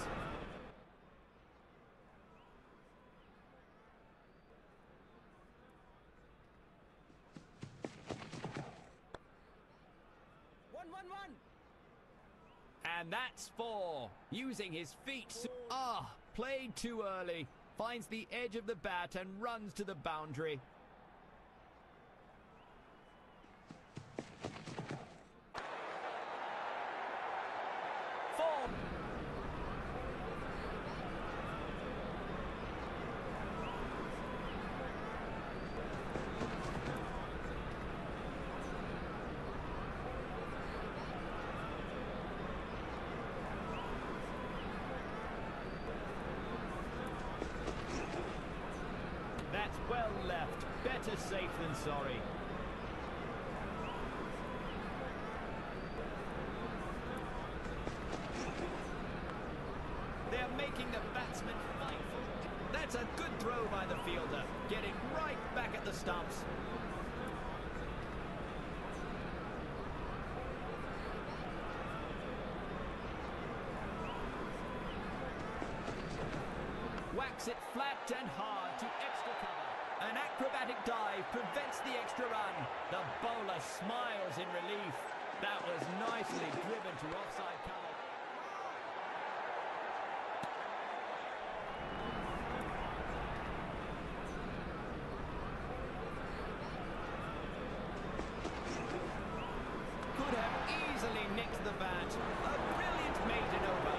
One. And that's 4. Using his feet. Played too early. Finds the edge of the bat and runs to the boundary. That's well left. Better safe than sorry. They're making the batsman fight for... That's a good throw by the fielder. Getting right back at the stumps. Whacks it flat and hard to extra cover. An acrobatic dive prevents the extra run. The bowler smiles in relief. That was nicely driven to offside cover. Could have easily nicked the bat. A brilliant maiden over.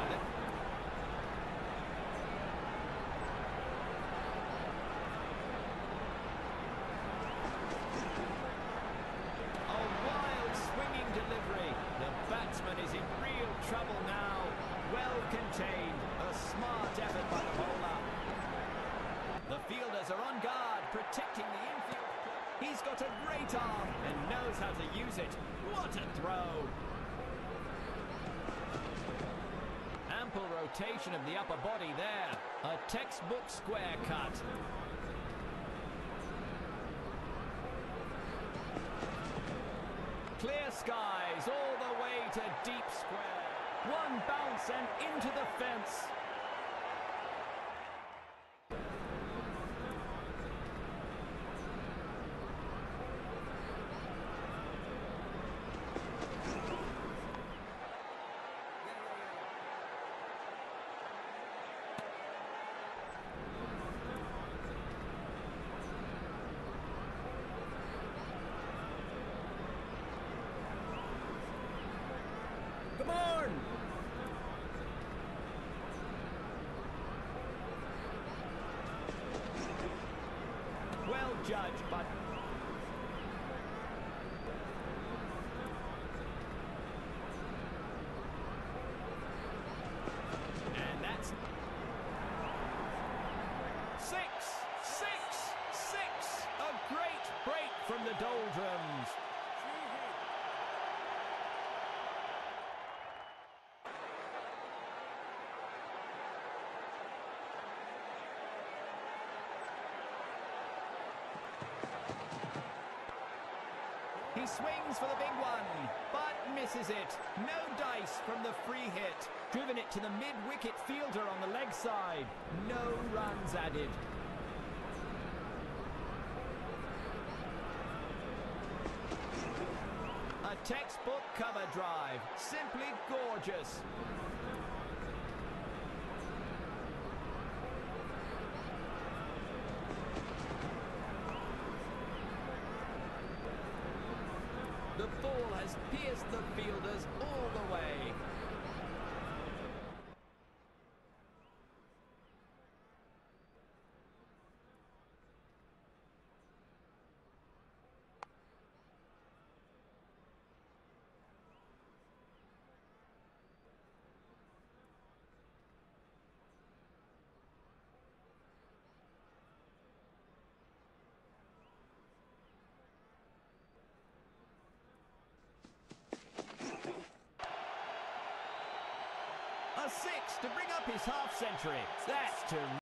Is in real trouble now. Well contained. A smart effort by the bowler. The fielders are on guard, protecting the infield. He's got a great arm and knows how to use it. What a throw! Ample rotation of the upper body there. A textbook square cut. Clear skies all the way to deep square. One bounce and into the fence. Come on! Well judged, but... And that's... 6! A great break from the doldrums. He swings for the big one, but misses it. No dice from the free hit. Driven it to the mid-wicket fielder on the leg side. No runs added. A textbook cover drive. Simply gorgeous. The ball has pierced the fielders all the way. A 6 to bring up his half-century. That's terrific.